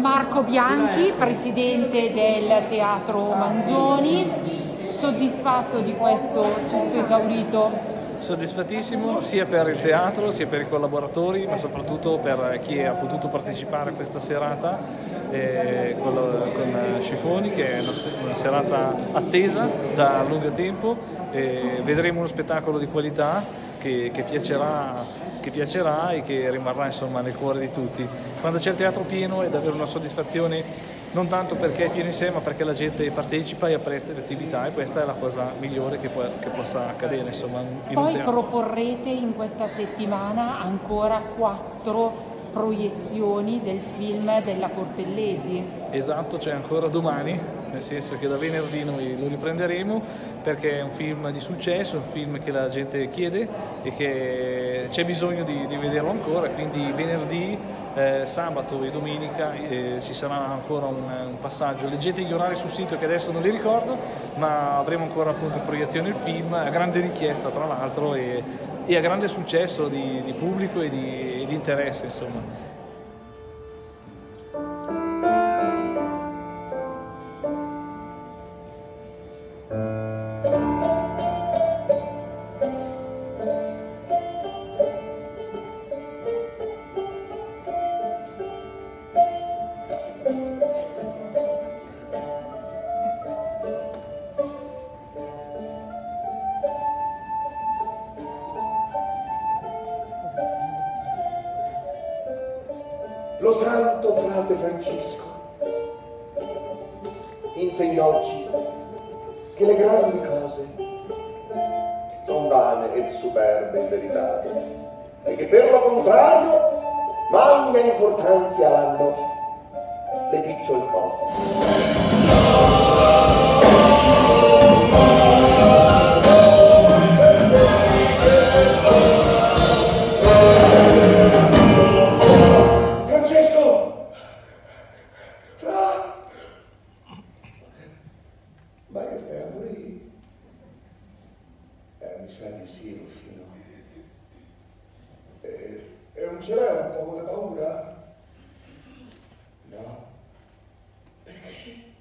Marco Bianchi, presidente del Teatro Manzoni, soddisfatto di questo tutto esaurito? Soddisfattissimo sia per il teatro, sia per i collaboratori, ma soprattutto per chi ha potuto partecipare a questa serata con Scifoni, che è una serata attesa da lungo tempo. Vedremo uno spettacolo di qualità che piacerà e che rimarrà insomma nel cuore di tutti. Quando c'è il teatro pieno è davvero una soddisfazione, non tanto perché è pieno in sé, ma perché la gente partecipa e apprezza le attività, e questa è la cosa migliore che possa accadere insomma, in un Poi teatro. proporrete in questa settimana ancora 4 proiezioni del film della Cortellesi. Esatto, c'è ancora domani, nel senso che da venerdì noi lo riprenderemo, perché è un film di successo, un film che la gente chiede e che c'è bisogno di vederlo ancora, quindi venerdì, sabato e domenica ci sarà ancora un passaggio. Leggete gli orari sul sito che adesso non li ricordo, ma avremo ancora appunto in proiezione il film, a grande richiesta tra l'altro e a grande successo di pubblico e di interesse insomma. Lo santo frate Francesco insegnòci che le grandi cose sono vane ed superbe in verità, e che per lo contrario magna importanza hanno le picciole cose. Ma che stai a morire? Mi sa di sì, Rufino. E non ce l'hai un po' di paura? No? Perché?